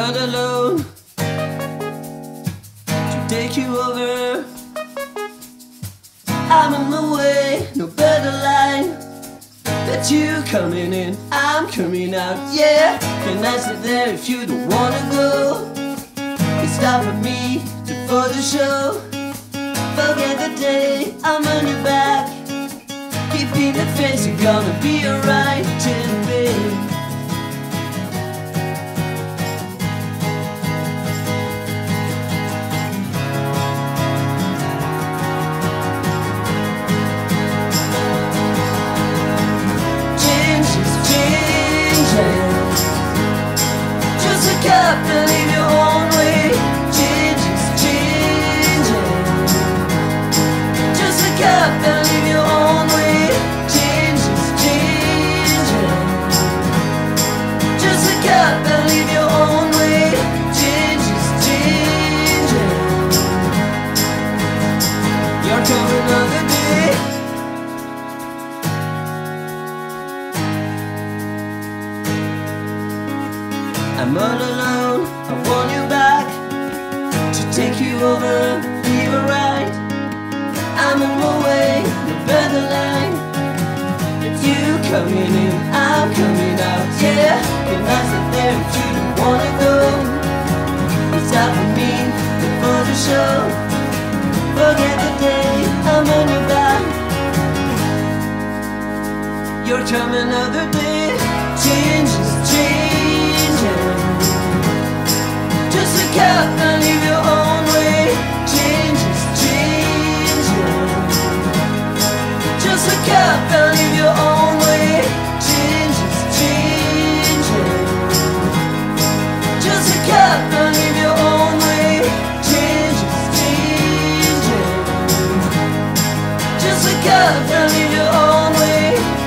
not alone to take you over. I'm on my way, no better line. That you coming in, I'm coming out, yeah. Can I sit there if you don't wanna go? It's time for me to for the show. Forget the day, I'm on your back. Keeping the face, you're gonna be alright till then. Just look up and leave your own way. Change is changing. Just look up and leave your own way. Change is changing. Just look up and leave your own way. Change is changing. You're coming another day. I'm all alone, I want you back to take you over, be alright. I'm on my way, the better line. If you coming in, I'm coming out, yeah. Can I sit there if you don't wanna go? It's time for me before the show. Forget the day, I'm on your back. You're coming another day. Change is changing. Just look up and leave your own way. Change is changing. Just look up and leave your own way. Change is changing. Just look up and leave your own way. Change is changing. Just look up and leave your own way.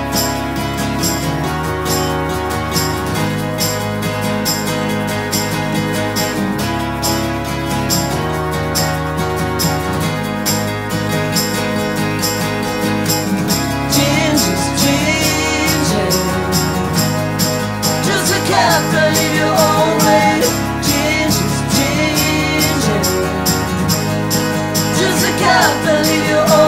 Up and leave your own way. Change is changing. Just look up and leave your own way.